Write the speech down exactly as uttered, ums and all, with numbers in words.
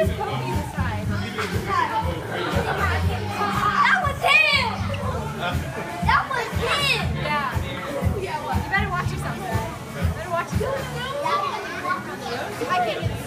just poking the side. That was him! That was him! Yeah. Yeah, what? You better watch yourself, guys. You better watch yourself. I can't get